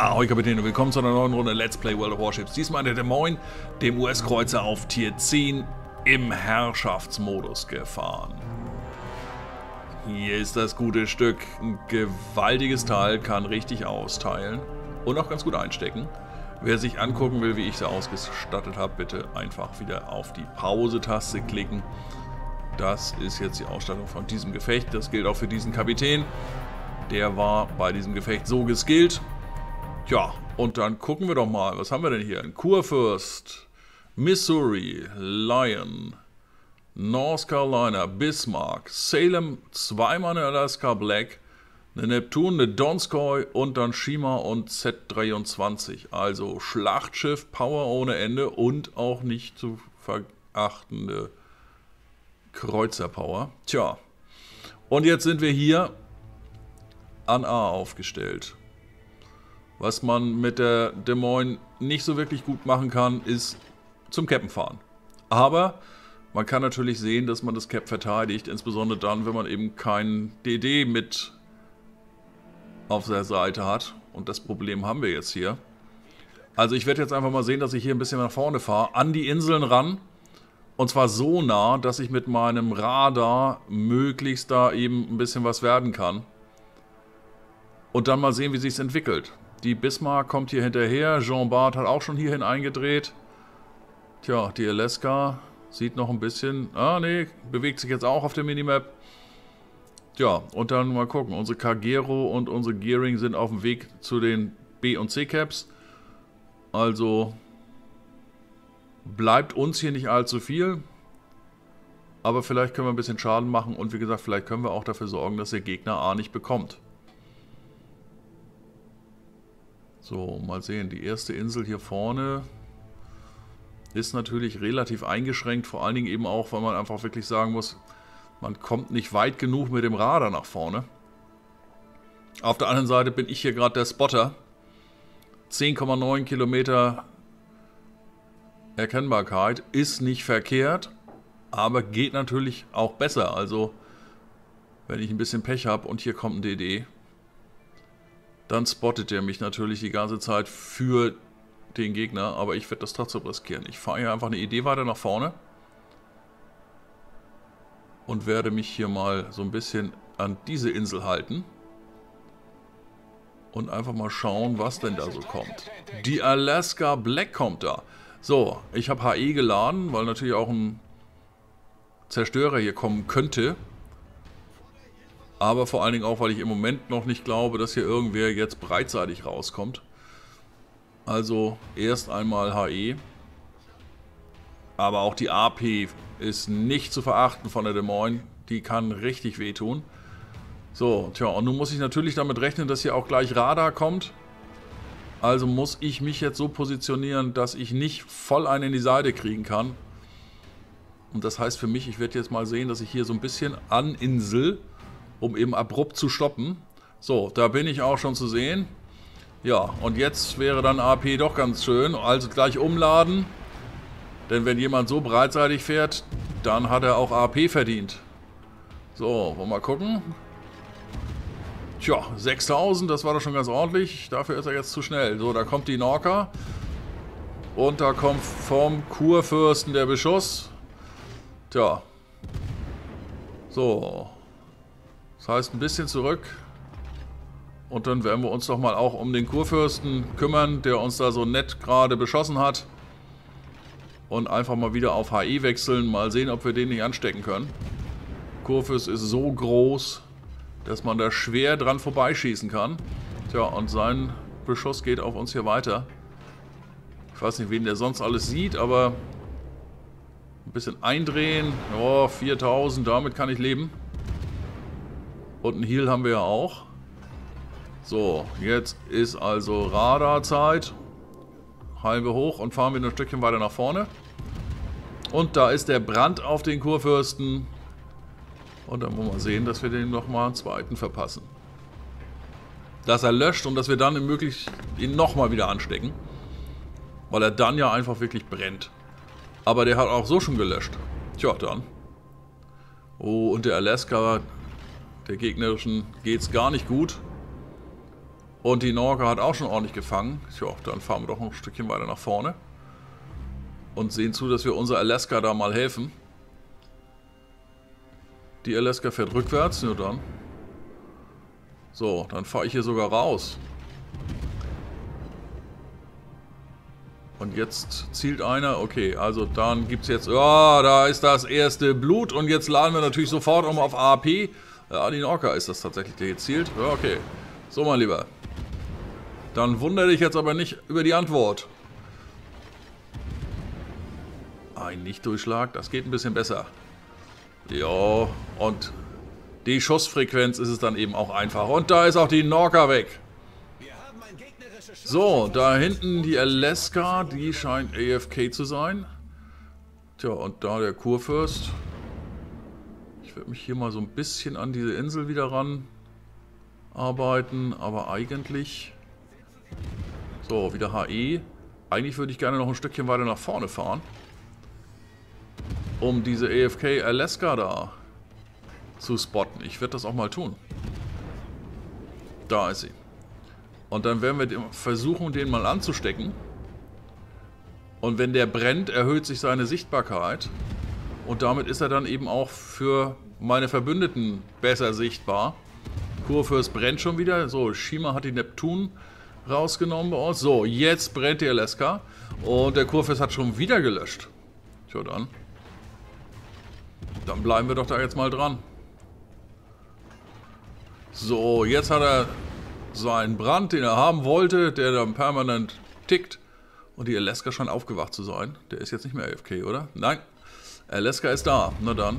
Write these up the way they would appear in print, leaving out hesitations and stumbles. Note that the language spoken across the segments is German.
Ahoi Kapitän und willkommen zu einer neuen Runde Let's Play World of Warships. Diesmal der Des Moines, dem US-Kreuzer auf Tier 10 im Herrschaftsmodus gefahren. Hier ist das gute Stück. Ein gewaltiges Teil, kann richtig austeilen und auch ganz gut einstecken. Wer sich angucken will, wie ich sie ausgestattet habe, bitte einfach wieder auf die Pause-Taste klicken. Das ist jetzt die Ausstattung von diesem Gefecht. Das gilt auch für diesen Kapitän. Der war bei diesem Gefecht so geskillt. Ja, und dann gucken wir doch mal, was haben wir denn hier? Ein Kurfürst, Missouri, Lion, North Carolina, Bismarck, Salem, zweimal eine Alaska Black, eine Neptun, eine Donskoy und dann Shima und Z23. Also Schlachtschiff, Power ohne Ende und auch nicht zu verachtende Kreuzerpower. Tja, und jetzt sind wir hier an A aufgestellt. Was man mit der Des Moines nicht so wirklich gut machen kann, ist zum Cappen fahren. Aber man kann natürlich sehen, dass man das Cap verteidigt, insbesondere dann, wenn man eben keinen DD mit auf der Seite hat. Und das Problem haben wir jetzt hier. Also ich werde jetzt einfach mal sehen, dass ich hier ein bisschen nach vorne fahre, an die Inseln ran. Und zwar so nah, dass ich mit meinem Radar möglichst da eben ein bisschen was werden kann. Und dann mal sehen, wie sich es entwickelt. Die Bismarck kommt hier hinterher. Jean Bart hat auch schon hierhin eingedreht. Tja, die Alaska sieht noch ein bisschen... Ah, nee, bewegt sich jetzt auch auf der Minimap. Tja, und dann mal gucken. Unsere Kagero und unsere Gearing sind auf dem Weg zu den B- und C-Caps. Also bleibt uns hier nicht allzu viel. Aber vielleicht können wir ein bisschen Schaden machen. Und wie gesagt, vielleicht können wir auch dafür sorgen, dass der Gegner A nicht bekommt. So, mal sehen, die erste Insel hier vorne ist natürlich relativ eingeschränkt, vor allen Dingen eben auch, weil man einfach wirklich sagen muss, man kommt nicht weit genug mit dem Radar nach vorne. Auf der anderen Seite bin ich hier gerade der Spotter. 10,9 Kilometer Erkennbarkeit ist nicht verkehrt, aber geht natürlich auch besser. Also, wenn ich ein bisschen Pech habe und hier kommt ein DD, dann spottet er mich natürlich die ganze Zeit für den Gegner, aber ich werde das trotzdem riskieren. Ich fahre hier einfach eine Idee weiter nach vorne und werde mich hier mal so ein bisschen an diese Insel halten und einfach mal schauen, was denn da so kommt. Die Alaska Black kommt da. So, ich habe HE geladen, weil natürlich auch ein Zerstörer hier kommen könnte. Aber vor allen Dingen auch, weil ich im Moment noch nicht glaube, dass hier irgendwer jetzt breitseitig rauskommt. Also erst einmal HE. Aber auch die AP ist nicht zu verachten von der Des Moines. Die kann richtig wehtun. So, tja, und nun muss ich natürlich damit rechnen, dass hier auch gleich Radar kommt. Also muss ich mich jetzt so positionieren, dass ich nicht voll einen in die Seite kriegen kann. Und das heißt für mich, ich werde jetzt mal sehen, dass ich hier so ein bisschen an Insel, um eben abrupt zu stoppen. So, da bin ich auch schon zu sehen. Ja, und jetzt wäre dann AP doch ganz schön. Also gleich umladen. Denn wenn jemand so breitseitig fährt, dann hat er auch AP verdient. So, wollen wir mal gucken. Tja, 6000, das war doch schon ganz ordentlich. Dafür ist er jetzt zu schnell. So, da kommt die Norca. Und da kommt vom Kurfürsten der Beschuss. Tja. So. Das heißt, ein bisschen zurück und dann werden wir uns doch mal auch um den Kurfürsten kümmern, der uns da so nett gerade beschossen hat. Und einfach mal wieder auf HE wechseln, mal sehen, ob wir den nicht anstecken können. Kurfürst ist so groß, dass man da schwer dran vorbeischießen kann. Tja, und sein Beschuss geht auf uns hier weiter. Ich weiß nicht, wen der sonst alles sieht, aber ein bisschen eindrehen. Oh, 4000, damit kann ich leben. Und einen Heal haben wir ja auch. So, jetzt ist also Radarzeit. Heilen wir hoch und fahren wieder ein Stückchen weiter nach vorne. Und da ist der Brand auf den Kurfürsten. Und dann wollen wir sehen, dass wir den nochmal einen zweiten verpassen. Dass er löscht und dass wir dann möglichst ihn nochmal wieder anstecken. Weil er dann ja einfach wirklich brennt. Aber der hat auch so schon gelöscht. Tja, dann. Oh, und der Alaska... Der gegnerischen geht es gar nicht gut. Und die Norca hat auch schon ordentlich gefangen. Tja, dann fahren wir doch noch ein Stückchen weiter nach vorne. Und sehen zu, dass wir unser Alaska da mal helfen. Die Alaska fährt rückwärts, nur dann. So, dann fahre ich hier sogar raus. Und jetzt zielt einer. Okay, also dann gibt es jetzt... Ja, da ist das erste Blut. Und jetzt laden wir natürlich sofort um auf AP. Ja, die Norca ist das tatsächlich, der jetzt zielt. Ja, okay. So, mein Lieber. Dann wundere dich jetzt aber nicht über die Antwort. Ein Nichtdurchschlag, das geht ein bisschen besser. Ja, und die Schussfrequenz ist es dann eben auch einfach. Und da ist auch die Norca weg. So, da hinten die Alaska, die scheint AFK zu sein. Tja, und da der Kurfürst. Ich werde mich hier mal so ein bisschen an diese Insel wieder ran arbeiten, aber eigentlich... So, wieder HE. Eigentlich würde ich gerne noch ein Stückchen weiter nach vorne fahren, um diese AFK Alaska da zu spotten. Ich werde das auch mal tun. Da ist sie. Und dann werden wir versuchen, den mal anzustecken. Und wenn der brennt, erhöht sich seine Sichtbarkeit. Und damit ist er dann eben auch für meine Verbündeten besser sichtbar. Kurfürst brennt schon wieder. So, Shima hat die Neptun rausgenommen bei uns. So, jetzt brennt die Alaska. Und der Kurfürst hat schon wieder gelöscht. Tja, dann. Dann bleiben wir doch da jetzt mal dran. So, jetzt hat er seinen Brand, den er haben wollte, der dann permanent tickt. Und die Alaska scheint aufgewacht zu sein. Der ist jetzt nicht mehr AFK, oder? Nein. Alaska ist da. Na dann.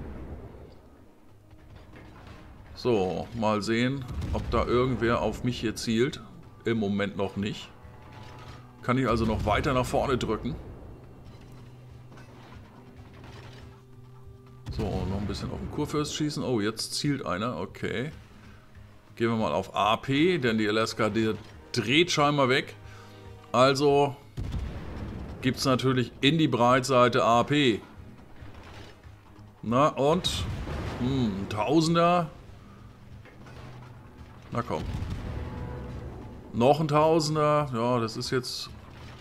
So, mal sehen, ob da irgendwer auf mich hier zielt. Im Moment noch nicht. Kann ich also noch weiter nach vorne drücken. So, noch ein bisschen auf den Kurfürst schießen. Oh, jetzt zielt einer. Okay. Gehen wir mal auf AP, denn die Alaska, die dreht scheinbar weg. Also gibt es natürlich in die Breitseite AP. Na und? Tausender. Na komm. Noch ein Tausender. Ja, das ist jetzt...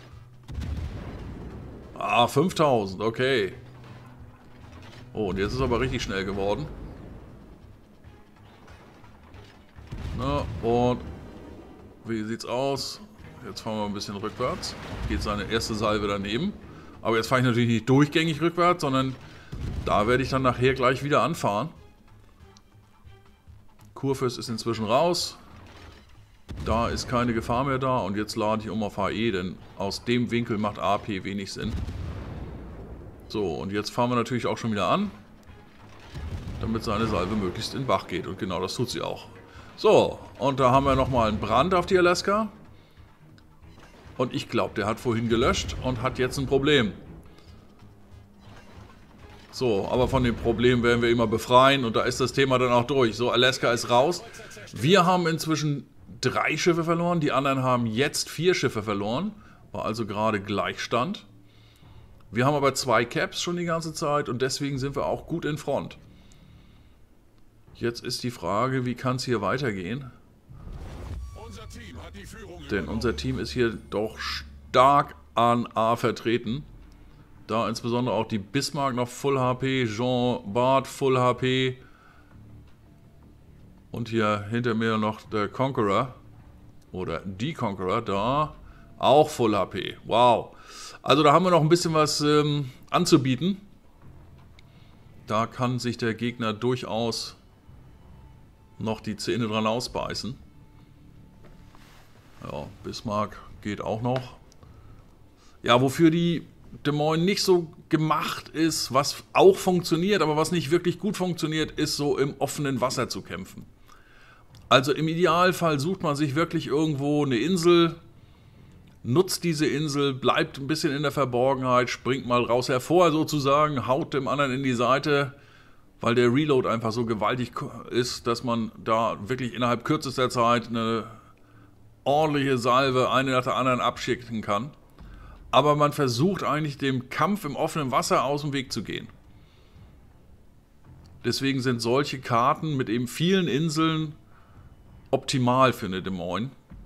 5000. Okay. Oh, und jetzt ist aber richtig schnell geworden. Na, und wie sieht's aus? Jetzt fahren wir ein bisschen rückwärts. Geht seine erste Salve daneben. Aber jetzt fahre ich natürlich nicht durchgängig rückwärts, sondern da werde ich dann nachher gleich wieder anfahren. Kurfürst ist inzwischen raus. Da ist keine Gefahr mehr da. Und jetzt lade ich um auf HE, denn aus dem Winkel macht AP wenig Sinn. So, und jetzt fahren wir natürlich auch schon wieder an, damit seine Salve möglichst in den Bach geht. Und genau das tut sie auch. So, und da haben wir nochmal einen Brand auf die Alaska. Und ich glaube, der hat vorhin gelöscht und hat jetzt ein Problem. So, aber von dem Problem werden wir immer befreien und da ist das Thema dann auch durch. So, Alaska ist raus. Wir haben inzwischen 3 Schiffe verloren, die anderen haben jetzt 4 Schiffe verloren. War also gerade Gleichstand. Wir haben aber 2 Caps schon die ganze Zeit und deswegen sind wir auch gut in Front. Jetzt ist die Frage, wie kann es hier weitergehen? Denn unser Team ist hier doch stark an A vertreten. Da insbesondere auch die Bismarck noch Full HP, Jean Bart Full HP. Und hier hinter mir noch der Conqueror. Oder die Conqueror, da auch Full HP. Wow. Also da haben wir noch ein bisschen was anzubieten. Da kann sich der Gegner durchaus noch die Zähne dran ausbeißen. Ja, Bismarck geht auch noch. Ja, wofür die Des Moines nicht so gemacht ist, was auch funktioniert, aber was nicht wirklich gut funktioniert, ist so im offenen Wasser zu kämpfen. Also im Idealfall sucht man sich wirklich irgendwo eine Insel, nutzt diese Insel, bleibt ein bisschen in der Verborgenheit, springt mal raus hervor sozusagen, haut dem anderen in die Seite, weil der Reload einfach so gewaltig ist, dass man da wirklich innerhalb kürzester Zeit eine ordentliche Salve eine nach der anderen abschicken kann. Aber man versucht eigentlich dem Kampf im offenen Wasser aus dem Weg zu gehen. Deswegen sind solche Karten mit eben vielen Inseln optimal für eine Des Moines.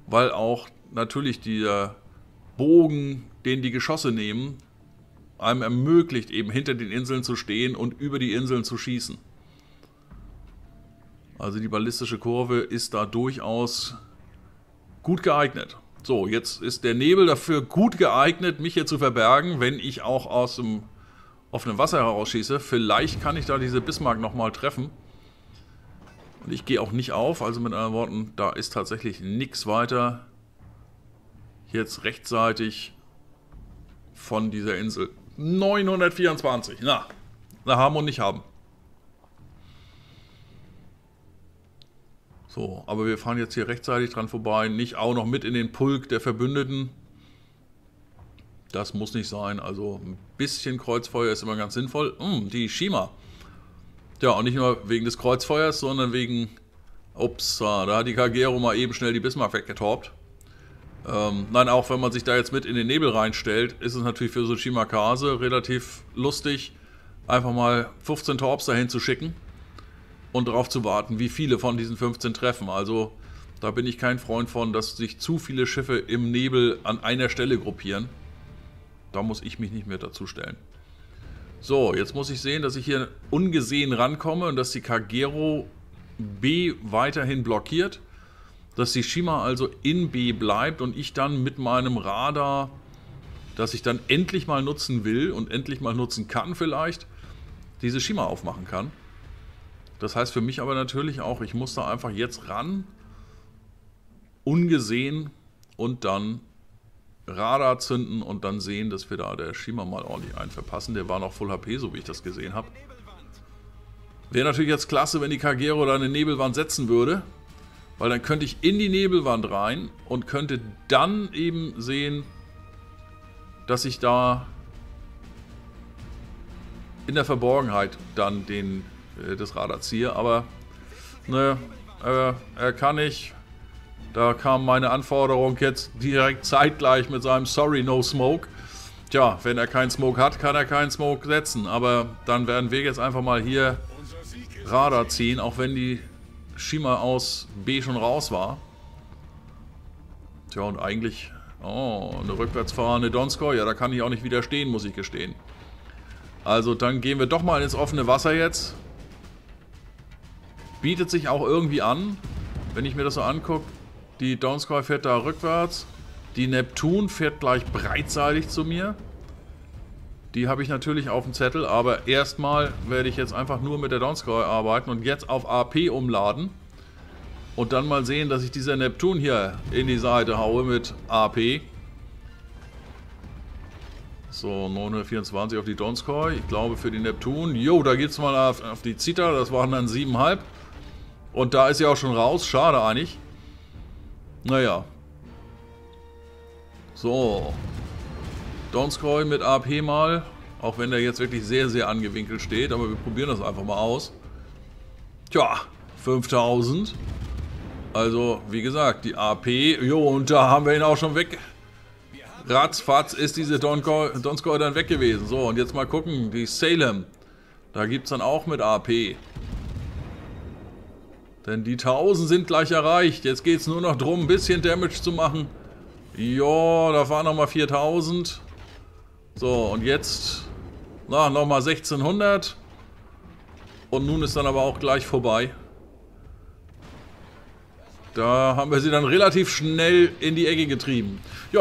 weil auch natürlich der Bogen, den die Geschosse nehmen, einem ermöglicht, eben hinter den Inseln zu stehen und über die Inseln zu schießen. Also die ballistische Kurve ist da durchaus gut geeignet. So, jetzt ist der Nebel dafür gut geeignet, mich hier zu verbergen, wenn ich auch aus dem offenen Wasser herausschieße. Vielleicht kann ich da diese Bismarck nochmal treffen. Und ich gehe auch nicht auf, also mit anderen Worten, da ist tatsächlich nichts weiter jetzt rechtzeitig von dieser Insel. 924, na haben und nicht haben. So, aber wir fahren jetzt hier rechtzeitig dran vorbei, nicht auch noch mit in den Pulk der Verbündeten. Das muss nicht sein, also ein bisschen Kreuzfeuer ist immer ganz sinnvoll. Die Shima. Ja, und nicht nur wegen des Kreuzfeuers, sondern wegen... Ups, da hat die Kagero mal eben schnell die Bismarck weggetorbt. Nein, auch wenn man sich da jetzt mit in den Nebel reinstellt, ist es natürlich für so Shimakase relativ lustig, einfach mal 15 Torps dahin zu schicken und darauf zu warten, wie viele von diesen 15 treffen. Also da bin ich kein Freund von, dass sich zu viele Schiffe im Nebel an einer Stelle gruppieren. Da muss ich mich nicht mehr dazu stellen. So, jetzt muss ich sehen, dass ich hier ungesehen rankomme und dass die Kagero B weiterhin blockiert. Dass die Shima also in B bleibt und ich dann mit meinem Radar, das ich dann endlich mal nutzen will und endlich mal nutzen kann vielleicht, diese Shima aufmachen kann. Das heißt für mich aber natürlich auch, ich muss da einfach jetzt ran, ungesehen und dann Radar zünden und dann sehen, dass wir da der Shima mal ordentlich einen verpassen. Der war noch Full HP, so wie ich das gesehen habe. Wäre natürlich jetzt klasse, wenn die Kagero da eine Nebelwand setzen würde. Weil dann könnte ich in die Nebelwand rein und könnte dann eben sehen, dass ich da in der Verborgenheit dann das Radar ziehe. Aber ne, er kann nicht. Da kam meine Anforderung jetzt direkt zeitgleich mit seinem Sorry, no smoke. Tja, wenn er keinen Smoke hat, kann er keinen Smoke setzen. Aber dann werden wir jetzt einfach mal hier Radar ziehen, auch wenn die Shima aus B schon raus war. Tja, und eigentlich... Oh, eine rückwärts fahrende Donskoi. Ja, da kann ich auch nicht widerstehen, muss ich gestehen. Also dann gehen wir doch mal ins offene Wasser jetzt. Bietet sich auch irgendwie an, wenn ich mir das so angucke. Die Donskoi fährt da rückwärts. Die Neptun fährt gleich breitseitig zu mir. Die habe ich natürlich auf dem Zettel, aber erstmal werde ich jetzt einfach nur mit der Donskoi arbeiten und jetzt auf AP umladen. Und dann mal sehen, dass ich dieser Neptun hier in die Seite haue mit AP. So, 924 auf die Donskoi. Ich glaube für die Neptun. Jo, da geht es mal auf die Zita, das waren dann 7,5. Und da ist sie auch schon raus, schade eigentlich. Naja. So. Donskoi mit AP mal, auch wenn der jetzt wirklich sehr, sehr angewinkelt steht, aber wir probieren das einfach mal aus. Tja, 5000. Also, wie gesagt, die AP, jo, und da haben wir ihn auch schon weg. Ratzfatz ist diese Donskoi dann weg gewesen. So, und jetzt mal gucken, die Salem, da gibt es dann auch mit AP. Denn die 1000 sind gleich erreicht. Jetzt geht es nur noch darum, ein bisschen Damage zu machen. Jo, da waren nochmal 4000. So, und jetzt nochmal 1600. Und nun ist dann aber auch gleich vorbei. Da haben wir sie dann relativ schnell in die Ecke getrieben. Ja,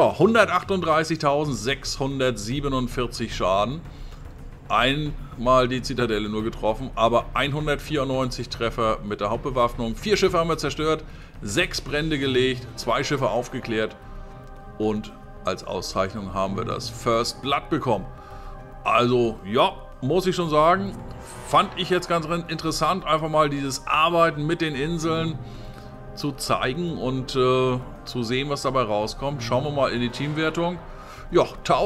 138.647 Schaden. Einmal die Zitadelle nur getroffen, aber 194 Treffer mit der Hauptbewaffnung. 4 Schiffe haben wir zerstört, 6 Brände gelegt, 2 Schiffe aufgeklärt. Und als Auszeichnung haben wir das First Blood bekommen. Also, ja, muss ich schon sagen, fand ich jetzt ganz interessant, einfach mal dieses Arbeiten mit den Inseln zu zeigen und zu sehen, was dabei rauskommt. Schauen wir mal in die Teamwertung. Ja,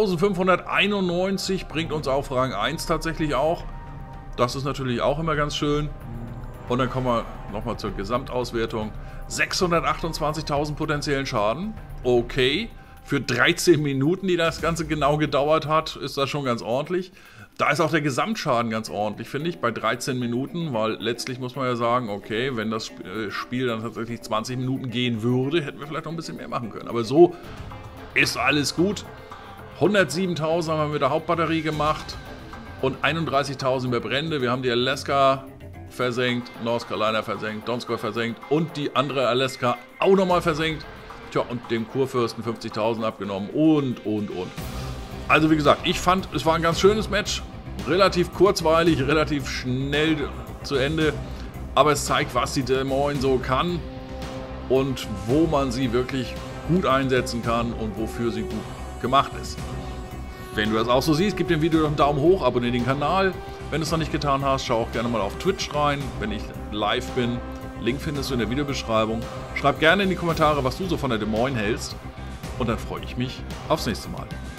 1591 bringt uns auf Rang 1 tatsächlich auch. Das ist natürlich auch immer ganz schön. Und dann kommen wir nochmal zur Gesamtauswertung. 628.000 potenziellen Schaden. Okay. Für 13 Minuten, die das Ganze genau gedauert hat, ist das schon ganz ordentlich. Da ist auch der Gesamtschaden ganz ordentlich, finde ich, bei 13 Minuten, weil letztlich muss man ja sagen, okay, wenn das Spiel dann tatsächlich 20 Minuten gehen würde, hätten wir vielleicht noch ein bisschen mehr machen können. Aber so ist alles gut. 107.000 haben wir mit der Hauptbatterie gemacht und 31.000 über Brände. Wir haben die Alaska versenkt, North Carolina versenkt, Donskoy versenkt und die andere Alaska auch nochmal versenkt. Tja, und dem Kurfürsten 50.000 abgenommen und. Also wie gesagt, ich fand, es war ein ganz schönes Match. Relativ kurzweilig, relativ schnell zu Ende. Aber es zeigt, was die Des Moines so kann und wo man sie wirklich gut einsetzen kann und wofür sie gut gemacht ist. Wenn du das auch so siehst, gib dem Video einen Daumen hoch, abonniere den Kanal. Wenn du es noch nicht getan hast, schau auch gerne mal auf Twitch rein, wenn ich live bin. Link findest du in der Videobeschreibung. Schreib gerne in die Kommentare, was du so von der Des Moines hältst. Und dann freue ich mich aufs nächste Mal.